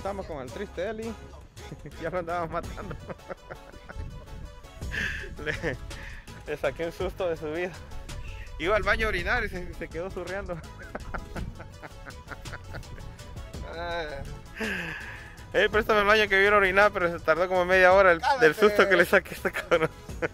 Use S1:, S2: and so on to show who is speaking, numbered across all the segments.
S1: estamos con el triste Eli. Ya lo andábamos matando. Le saqué un susto de su vida. Iba al baño a orinar y se quedó zurreando. Préstame el baño que vino a orinar, pero se tardó como media hora del susto que le saqué a este cabrón.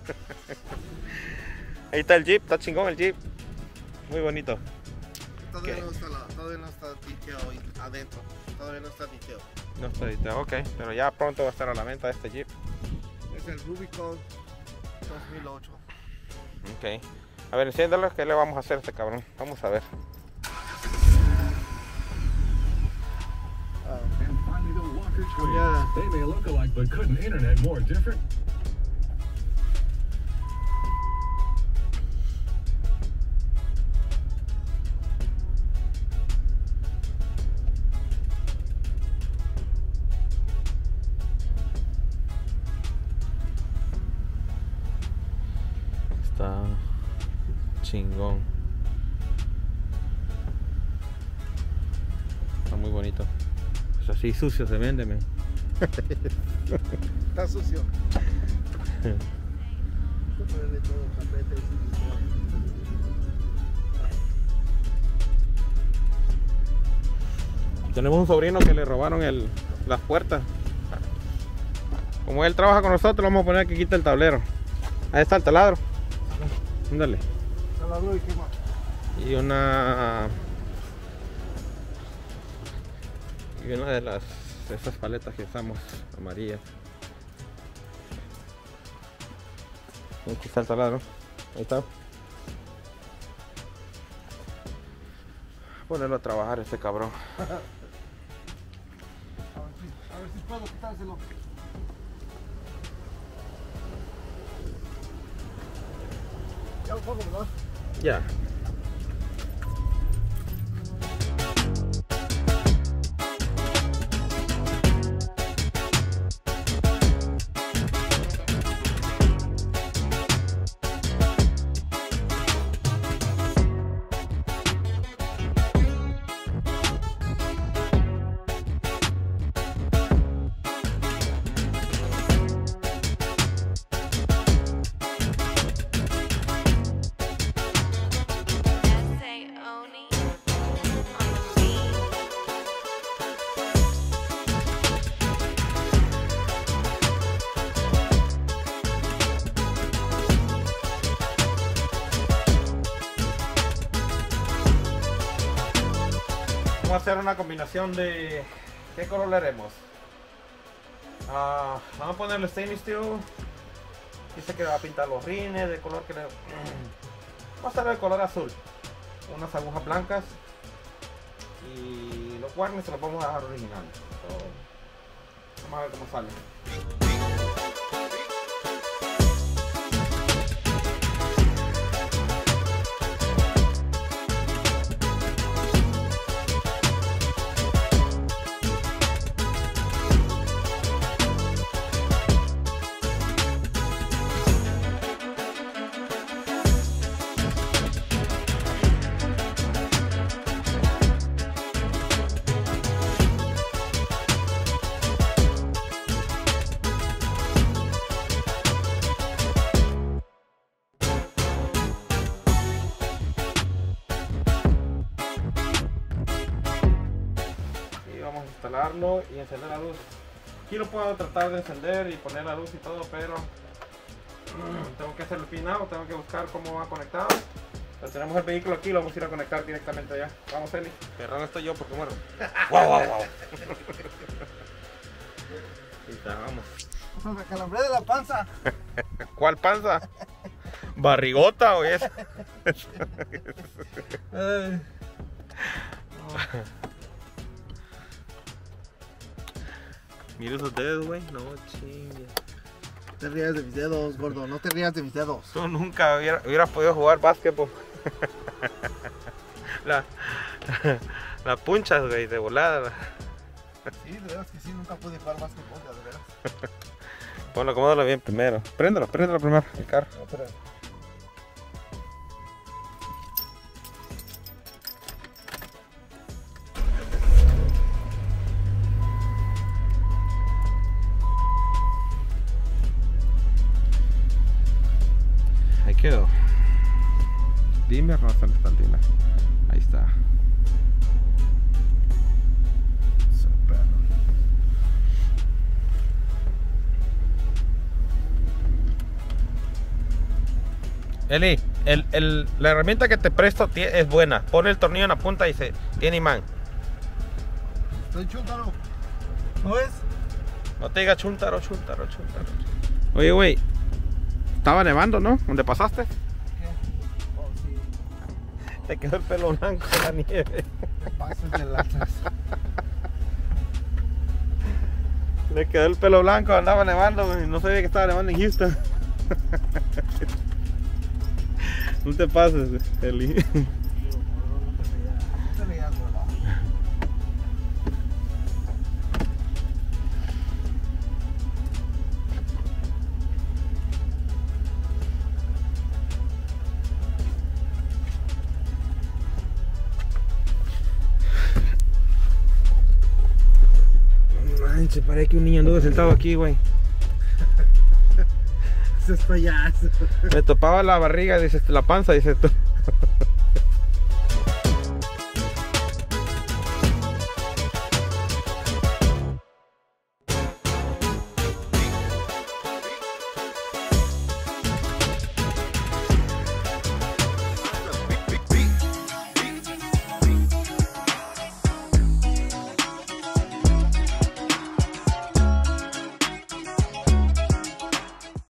S1: Ahí está el Jeep, está chingón el Jeep. Muy bonito.
S2: Todavía no está titeo adentro. Todavía no está titeo.
S1: No está titeo, ok. Pero ya pronto va a estar a la venta este Jeep.
S2: Es el Rubicon 2008.
S1: Ok. A ver, enciéndalo, ¿qué le vamos a hacer a este cabrón? Vamos a ver.
S3: And finally the Walker twins. They may look alike, but couldn't internet more different?
S1: Está chingón. Está muy bonito. Es así sucio se vende, men.
S2: Está sucio. Ponerle todo tapete y
S1: Tenemos un sobrino que le robaron las puertas. Como él trabaja con nosotros, vamos a poner que quita el tablero. Ahí está el taladro. Ándale.
S2: taladro y qué más.
S1: Y una de esas paletas que usamos, amarillas. Aquí está el taladro. Ahí está. Ponerlo a trabajar este cabrón.
S2: A ver si puedo quitárselo. Ya un poco, ¿verdad?
S1: Ya. Vamos a hacer una combinación de... ¿Qué color le haremos? Vamos a ponerle stainless steel. Dice que va a pintar los rines de color que le... Vamos a hacer el color azul. Unas agujas blancas. Y los guarnes se los vamos a dejar originales. Vamos a ver cómo sale. Instalarlo y encender la luz. Aquí lo puedo tratar de encender y poner la luz y todo, pero tengo que hacer el pinado, tengo que buscar cómo va conectado. Pero tenemos el vehículo aquí, lo vamos a ir a conectar directamente allá. Vamos, Eli. Ferran estoy yo porque muero. ¡Wow, wow, wow! Ahí está, vamos.
S2: Me calambré de la panza.
S1: ¿Cuál panza? ¿Barrigota o es? Mira esos dedos, güey. No chingue.
S2: No te rías de mis dedos, gordo. No te rías de mis dedos.
S1: Tú nunca hubieras podido jugar básquetbol. La punchas, güey, de volada.
S2: Sí, de veras que sí. Nunca pude jugar básquetbol, de veras.
S1: Bueno, acomódalo bien primero. Préndelo primero, el carro.
S2: No, pero...
S1: dimmer, no, está el dimmer. Ahí está. Eli, la herramienta que te presto es buena. Pon el tornillo en la punta y tiene imán.
S2: Estoy chúntaro. ¿No ves?
S1: No te digas chúntaro. Oye, güey, estaba nevando, ¿no? ¿Dónde pasaste?
S2: ¿Qué? Oh, sí.
S1: Te quedó el pelo blanco en la nieve.
S2: Te pases de latas.
S1: Le quedó el pelo blanco, andaba nevando y no sabía que estaba nevando en Houston. No te pases, Eli.
S2: No te veas, ¿verdad?
S1: Manche, parece que un niño anduvo sentado aquí, güey.
S2: Eso es payaso.
S1: Me topaba la barriga, dice, la panza, dice tú.